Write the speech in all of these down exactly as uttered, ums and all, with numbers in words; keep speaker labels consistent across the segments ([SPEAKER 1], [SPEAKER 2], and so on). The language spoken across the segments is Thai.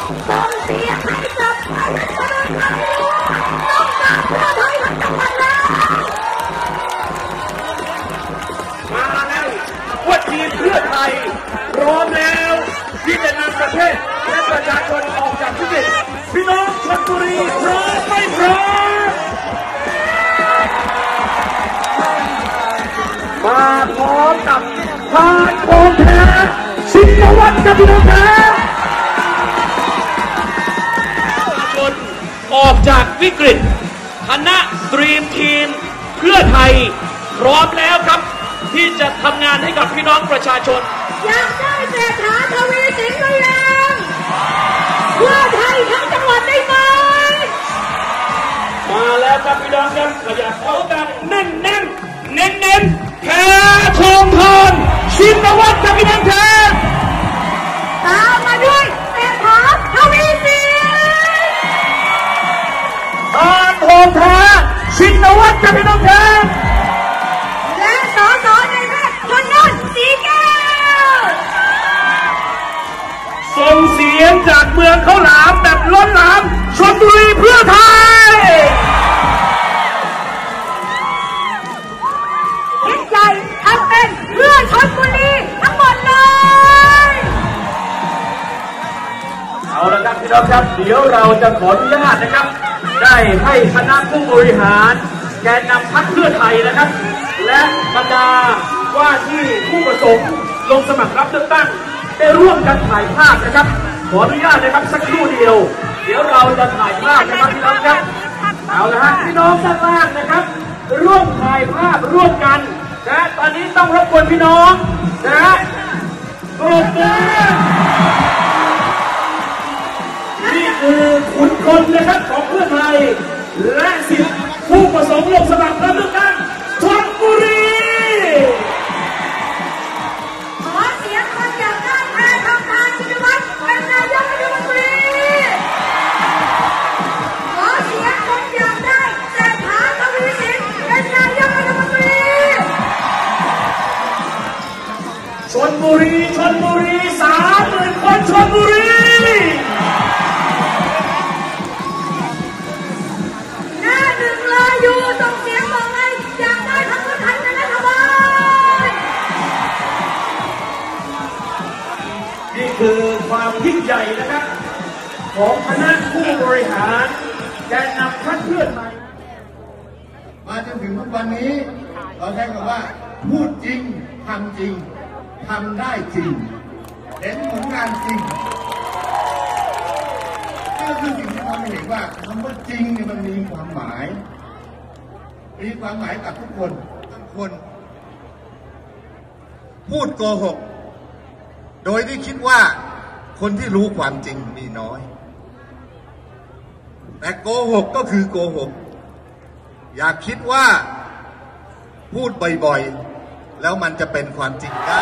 [SPEAKER 1] ส่งเสียงให้กับพรรคพลังประชารัฐต้องการเพื่อไทยทั้งจังหวัดเลย
[SPEAKER 2] มาแล้วว่าทีมเพื่อไทยพร้อมแล้วที่จะนำประเทศและประชาชนออกจากวิกฤตพี่น้องชลบุรีพร้อมไม่พร้อมมาพร้อมกับพานทองแท้ชินวัตรกับพี่น้องแท้ชนออกจากวิกฤตคณะดรีมทีมเพื่อไทยพร้อมแล้วครับที่จะทำงานให้กับพี่น้องประชาชน
[SPEAKER 1] อยากได้เศรษฐาทวีสินหรือยังเพื่อไทยทั้งจังหวัดได้ไหม
[SPEAKER 2] มาแล้วครับพี่น้องครับขยับเขากันแน่นแน่นเน้นเน้นแพ้ทองทอนชินวัตรครับพี่น้องครับ
[SPEAKER 1] ตามมาด้วยเศรษฐาทวีสิน
[SPEAKER 2] ทานทองแท้ชินวัตรครับพี่น้องครับ
[SPEAKER 1] และสสในแพทย์ชลน่านสีแก้ว
[SPEAKER 2] ส่งเสียงจากเมืองข้าวหลามแบบล้นหลามชลบุรีเพื่อไทย
[SPEAKER 1] ยิ่งใหญ่ทำเป็นเพื่อชลบุรีทั้งหมดเลย
[SPEAKER 2] เอาละครับพี่น้องครับเดี๋ยวเราจะขออนุญาตนะครับได้ให้คณะผู้บริหารแกนนำพรรคเพื่อไทยนะครับและบรรดาว่าที่ผู้ประสงค์ลงสมัครรับเลือกตั้งได้ร่วมกันถ่ายภาพนะครับขออนุญาตนะครับสักครู่เดียวเดี๋ยวเราจะถ่ายภาพนะครับพี่น้องครับเอาละฮะพี่น้องด้านล่างนะครับร่วมถ่ายภาพร่วมกันนะตอนนี้ต้องรบกวนพี่น้องนะปรบมือนี่คือขุนพลนะครับของเพื่อไทยและสิทธิผู้ประสงค์ลงสมัครรับเลือกตั้งชลบุรี
[SPEAKER 1] ขอเสียงคนอยากได้แพทองทานชินวัตรเป็นนายกรัฐมนตรีขอเสียงคนอยากได้เศรษฐาทวีสินเป็นนายกรัฐมนตรี
[SPEAKER 2] ชลบุรีชลบุรีสามหมื่นคนชลบุรี
[SPEAKER 1] หน้าหนึ่งเลยอยู่ส่งเสียงบอกเลยอยากได้ทั้งคนไทยเป็นรัฐบาล
[SPEAKER 2] นี่คือความยิ่งใหญ่นะครับของคณะผู้บริหารแกนนำพรรคเพื่อไทย
[SPEAKER 3] มาจนถึงทุกวันนี้เราใช้คำว่าพูดจริงทำจริงทำได้จริงเห็นผลงานจริงนี่ก็คือสิ่งที่ทำให้เห็นว่าคำว่าจริงเนี่ยมันมีความหมายมีความหมายกับทุกคนทุกคนพูดโกหกโดยที่คิดว่าคนที่รู้ความจริงมีน้อยแต่โกหกก็คือโกหกอย่าคิดว่าพูดบ่อยๆแล้วมันจะเป็นความจริงได้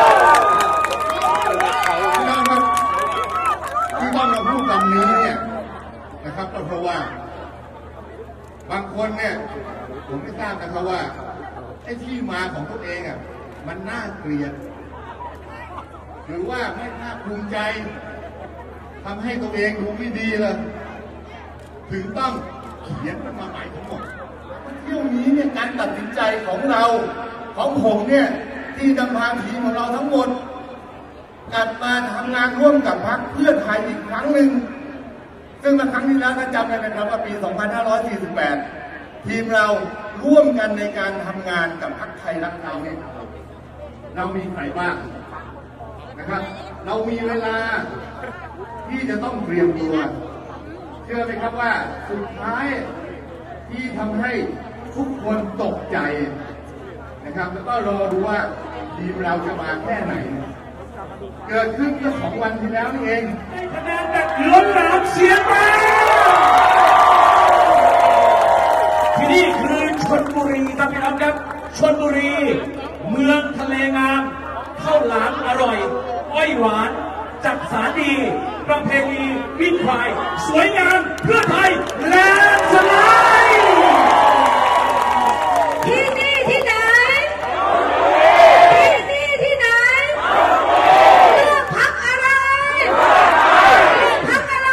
[SPEAKER 3] ที่ต้องมาที่ต้องมาพูดคำนี้เนี่ยนะครับก็เพราะว่าบางคนเนี่ยผมไม่ทราบนะครับว่าไอ้ที่มาของตัวเองอ่ะมันน่าเกลียดหรือว่าไม่น่าภูมิใจทำให้ตัวเองดูไม่ดีเลยถึงต้องเขียนมันมาใหม่ทั้งหมดเที่ยวนี้เนี่ยการตัดสินใจของเราของผมเนี่ยที่นำพาทีมของเราทั้งหมดกลับมาทำงานร่วมกับพรรคเพื่อไทยอีกครั้งหนึ่งซึ่งมาครั้งที่แล้วท่านจำได้ไหมครับว่าปี สองพันห้าร้อยสี่สิบแปด ทีมเราร่วมกันในการทำงานกับพรรคไทยรักไทยเนี่ยเรามีใครบ้างนะครับเรามีเวลาที่จะต้องเตรียมตัวเชื่อไหมครับว่าสุดท้ายที่ทำให้ทุกคนตกใจนะครับแล้วก็รอดูว่าทีมเราจะมาแค่ไหนเกิดขึ้นแค่สองวันที่แล้วนี่เอง
[SPEAKER 2] คะแนนแบบล้นหลามเสียงมาที่นี่คือชลบุรีครับพี่น้องครับชลบุรีเมืองทะเลงามข้าวหลามอร่อยอ้อยหวานจักสารดีประเพณีวิ่งควายสวยงามเพื่อไทยแลนด์สไลด์
[SPEAKER 1] ที่นี่ที่ไหนที่นี่ที่ไหนเลือกพรรคอะไรเลือกพรรคอะไร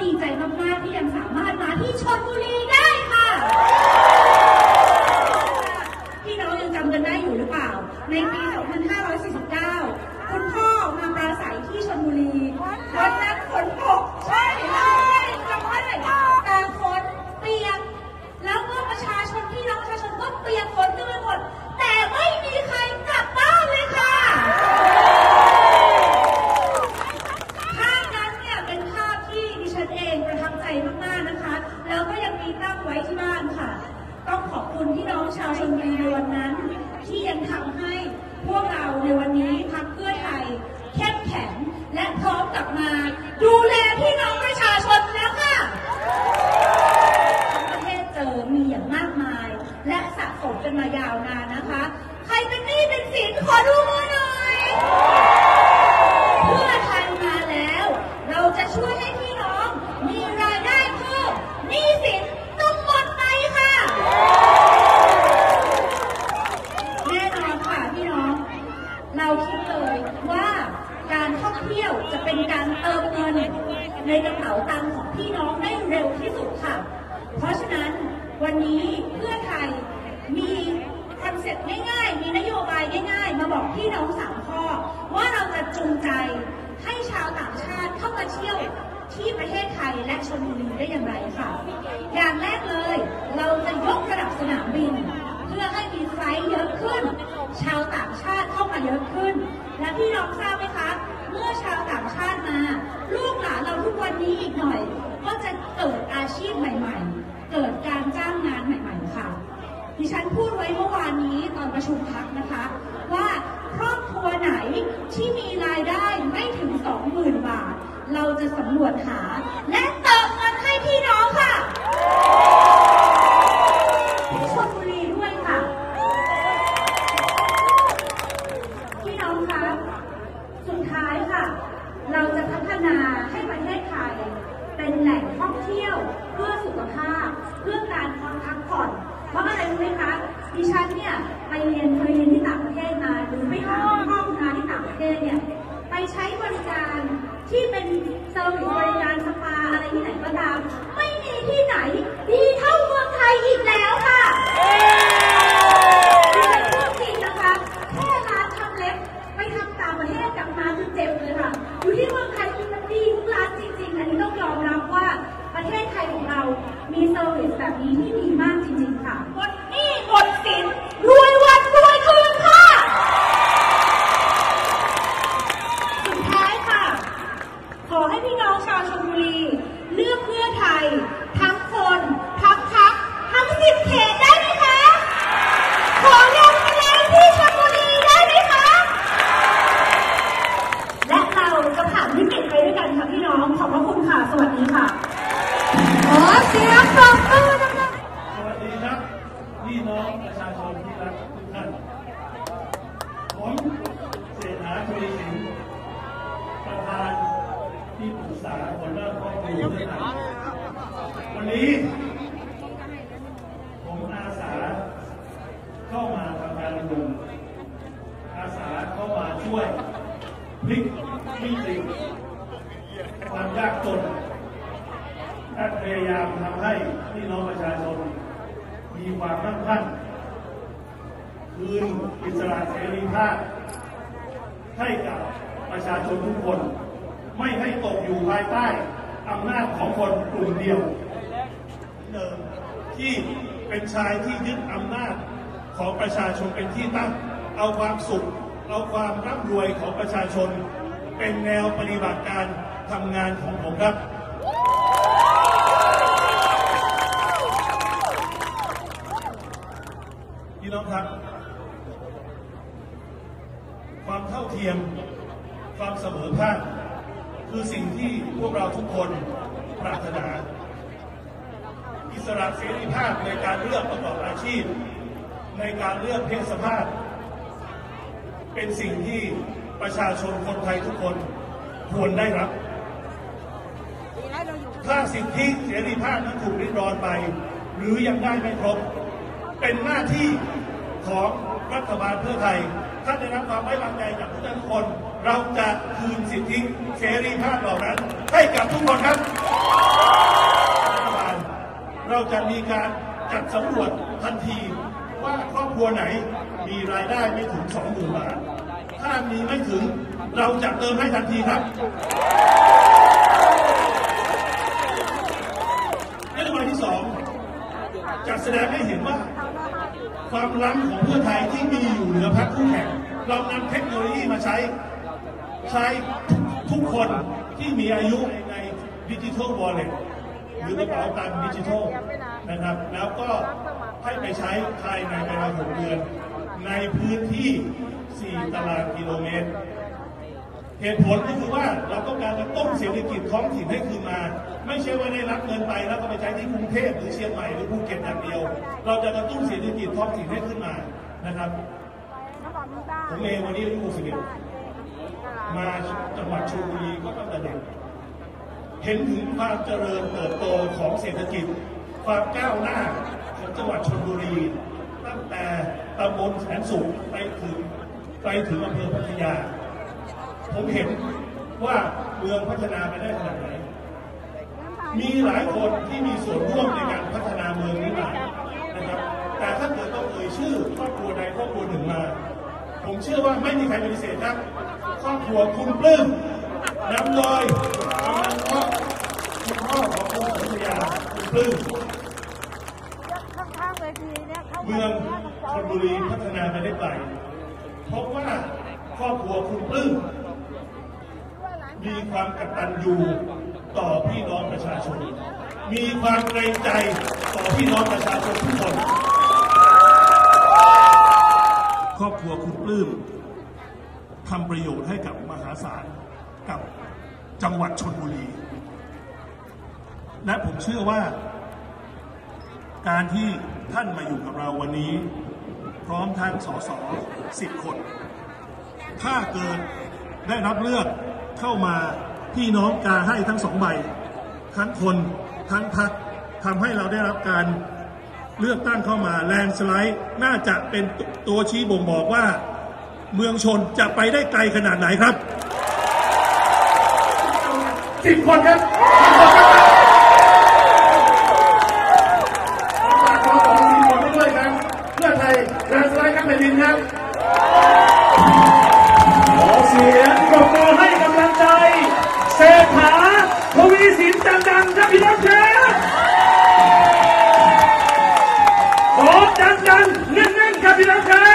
[SPEAKER 1] ดีใจมากๆที่ยังสามารถมาที่ชลบุรีได้ค่ะพี่น้องยังจำกันได้อยู่หรือเปล่าในปี สองพันห้าร้อยสี่สิบเก้า คุณพ่อมาปราศัยที่ชลบุรีวันนั้นฝนตกใช่เลยจำได้เลยแต่ฝนเปียกแล้วก็ประชาชนพี่น้องประชาชนก็เปียกฝนกันไปหมดแต่ไม่มีใครกลับบ้านเลยค่ะภาพนั้นเนี่ยเป็นภาพที่ดิฉันเองประทับใจมากๆนะคะแล้วก็ยังมีตั้งไว้ที่บ้านค่ะต้องขอบคุณพี่น้องชาวชลบุรีในวันนั้นที่ยังทำให้พวกเราในวันนี้พรรคเพื่อไทยเข้มแข็งและพร้อมกลับมาดูแลพี่น้องประชาชนแล้วค่ะทั้งประเทศเจอมีอย่างมากมายและสะสมกันมายาวนานนะคะใครเป็นหนี้เป็นสินขอดูมือหน่อยเพื่อไทยมาแล้วเราจะช่วยให้พี่น้องมีรายได้เพิ่มหนี้สินต้องหมดไปค่ะแน่นอนค่ะพี่น้องเราคิดเลยว่าการท่องเที่ยวจะเป็นการเติมเงินในกระเป๋าตังค์ของพี่น้องได้เร็วที่สุดค่ะเพราะฉะนั้นวันนี้เพื่อไทยมีคอนเซ็ปต์ง่ายๆมีนโยบายง่ายๆมาบอกพี่น้องสามข้อว่าเราจะจูงใจให้ชาวต่างชาติเข้ามาเที่ยวที่ประเทศไทยและชลบุรีได้อย่างไรค่ะอย่างแรกเลยเราจะยกระดับสนามบินเพื่อให้มีไฟล์เยอะขึ้นชาวต่างชาติเข้ามาเยอะขึ้นและพี่น้องทราบไหมคะเมื่อชาวต่างชาติมาลูกหลานเราทุกวันนี้อีกหน่อยก็จะเกิดอาชีพใหม่ๆเกิดการจ้างงานใหม่ๆค่ะดิฉันพูดไว้เมื่อวานนี้ตอนประชุมพรรคนะคะว่าครอบครัวไหนที่มีรายได้ไม่ถึง สองหมื่น บาทเราจะสำรวจหาและเติมเงินให้พี่น้องค่ะที่ชลบุรีด้วยค่ะพี่น้องคะสุดท้ายค่ะเราจะพัฒนาให้ประเทศไทยเป็นแหล่งท่องเที่ยวเพื่อสุขภาพเพื่อการพักผ่อนเพราะอะไรรู้ไหมคะดิฉันเนี่ยไปเรียนเคยเรียนที่ต่างประเทศมาหรือไปหาห้องงานที่ต่างประเทศเนี่ยไปใช้บริการที่เป็นเซอร์วิสบริการสปาอะไรที่ไหนก็ตามไม่มีที่ไหนดีเท่าเมืองไทยอีกแล้วค่ะดิฉันพูดจริงนะคะแค่ร้านทำเล็บไปทำต่างประเทศกลับมาคือเจ็บเลยค่ะอยู่ที่เมืองไทยมันดีทุกร้านจริงๆอันนี้ต้องยอมรับว่าประเทศไทยของเรามีเซอร์วิสแบบนี้ที่ดีมากจริงๆค่ะหมดหนี้หมดสินรวยวันรวยคืนค่ะสุดท้ายค่ะขอให้พี่น้องชาวชลบุรีเลือกเพื่อไทยทั้งคนทั้งพรรคทั้งสิบเขตได้ไหมคะขอลงคะแนนที่ชลบุรีได้ไหมคะและเราจะผ่านวิกฤตไปด้วยกันค่ะพี่น้องขอบพระคุณค่ะสวัสดีค่ะขอเสียงปรบมือดังๆ
[SPEAKER 4] สวัสดีครับพี่น้องประชาชนที่รักทุกท่านผมเศรษฐา ทวีสินประธานที่ปรึกษาหัวหน้าครอบครัวเพื่อไทยวันนี้ผมอาสาเข้ามาทำการเมืองอาสาเข้ามาช่วยพลิกวิกฤตความยากจนและพยายามทำให้พี่น้องประชาชนมีความมั่งคั่งคืนอิสระเสรีภาพให้กับประชาชนทุกคนไม่ให้ตกอยู่ภายใต้อำนาจของคนกลุ่มเดียวเดิมที่เป็นชายที่ยึดอำนาจของประชาชนเป็นที่ตั้งเอาความสุขเอาความร่ำรวยของประชาชนเป็นแนวปฏิบัติการทำงานของผมครับพี่น้องครับความเท่าเทียมความเสมอภาคคือสิ่งที่พวกเราทุกคนปรารถนาอิสระเสรีภาพในการเลือกประกอบอาชีพในการเลือกเพศสภาพเป็นสิ่งที่ประชาชนคนไทยทุกคนควรได้รับถ้าสิทธิเสรีภาพนั้นถูกริดรอนไปหรือยังได้ไม่ครบเป็นหน้าที่ของรัฐบาลเพื่อไทยท่านได้รับความไว้วางใจจากทุกท่านทุกคนเราจะคืนสิทธิเสรีภาพเหล่านั้นให้กับทุกคนครับรัฐบาลเราจะมีการจัดสำรวจทันทีว่าครอบครัวไหนมีรายได้ไม่ถึง สองหมื่น บาทถ้ามีไม่ถึงเราจะเติมให้ทันทีครับนโยบายที่สองจะแสดงให้เห็นว่าความล้ำของเพื่อไทยที่มีอยู่เหนือพรรคคู่แข่งเรานำเทคโนโลยีมาใช้ใช้ทุกคนที่มีอายุในดิจิทัลวอลเล็ตหรือกระเป๋าตังค์ดิจิทัลนะครับแล้วก็ให้ไปใช้ภายในเวลาหกเดือนในพื้นที่สี่ตารางกิโลเมตรเหตุผลก็คือว่าเราต้องการจะต้มเศรษฐกิจท้องถิ่นให้คืนมาไม่ใช่ว่าได้รับเงินไปแล้วก็ไปใช้ที่กรุงเทพหรือเชียงใหม่หรือภูเก็ตอย่างเดียวเราจะกระตุ้นเศรษฐกิจท้องถิ่นให้ขึ้นมานะครับผมเองวันนี้อายุหกสิบเอ็ดมาจังหวัดชลบุรีก็ตั้งแต่เด็กเห็นถึงความเจริญเติบโตของเศรษฐกิจความก้าวหน้าของจังหวัดชลบุรีตั้งแต่ตำบลแสนสุขไปถึงไปถึงอำเภอพัทยาผมเห็นว่าเมืองพัฒนาไปได้ขนาดไหนมีหลายคนที่มีส่วนร่วมในการพัฒนาเมืองนี้มานะครับแต่ถ้าเกิดต้องเอ่ยชื่อครอบครัวใดครอบครัวหนึ่งมาผมเชื่อว่าไม่มีใครปฏิเสธครับครอบครัวคุณปลื้มนำโดยกำนันพ่อคุณพ่อของคุณสัญญาคุณปลื้มเมืองชลบุรีพัฒนาไปได้ไกลเพราะว่าครอบครัวคุณปลื้มมีความกตัญญูต่อพี่น้องประชาชนมีความเกรงใจต่อพี่น้องประชาชนทุกคนครอบครัวคุณปลื้มทำประโยชน์ให้กับมหาศาลกับจังหวัดชลบุรีและผมเชื่อว่าการที่ท่านมาอยู่กับเราวันนี้พร้อมทั้งสสสิบคนถ้าเกิดได้รับเลือกเข้ามาพี่น้องกาให้ทั้งสองใบทั้งคนทั้งพรรคทำให้เราได้รับการเลือกตั้งเข้ามาแลนด์สไลด์น่าจะเป็นตัวชี้บ่งบอกว่าเมืองชนจะไปได้ไกลขนาดไหนครับสิบคนครับขอขอสิบคนด้วยครับเพื่อไทยแลนด์สไลด์ครับแผ่นดินครับขอเสียงปรบมือให้กำลังใจเศรษฐาทวีสินดังๆครับพี่น้องครับขอดังๆเน้นๆครับพี่น้องครับ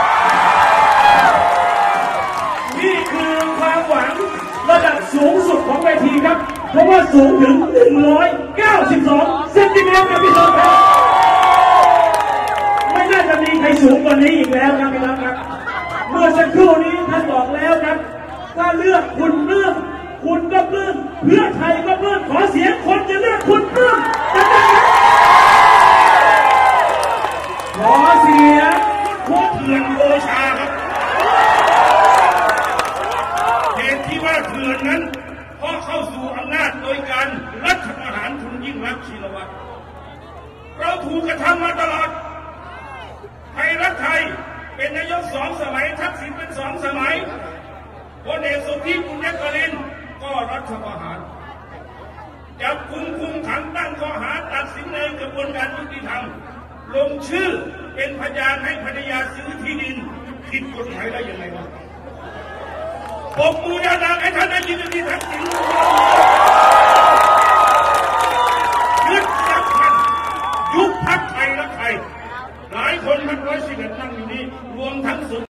[SPEAKER 4] นี่คือความหวังระดับสูงสุดของเวทีครับเพราะว่าสูงถึงหนึ่งร้อยเก้าสิบสองเซนติเมตรครับพี่น้องครับไม่น่าจะมีใครสูงกว่านี้อีกแล้วครับพี่น้องครับเมื่อสักครู่นี้ท่านบอกแล้วครับถ้าเลือกคุณปลื้มคุณก็ปลื้มเพื่อไทยก็ปลื้มขอเสียงคนจะเลือกคุณปลื้มขอเสียงโคตรเถื่อนโอชาครับเหตุที่ว่าเถื่อนนั้นเพราะเข้าสู่อำนาจโดยการรัฐประหารคุณยิ่งรักษณ์ชินวัตรเราถูกกระทำมาตลอดไทยรักไทยเป็นนายกสองสมัยทักษิณเป็นสองสมัยพลเอกสุทธิปุญญกลินก็รัฐประหารจับกุมคุมขังตั้งข้อหาตัดสินในกระบวนการยุติธรรมลงชื่อเป็นพยานให้ภรรยาซื้อที่ดินผิดกฎหมายได้ยังไงวะปรบมือดังๆให้ท่านได้ยินดีทักษิณ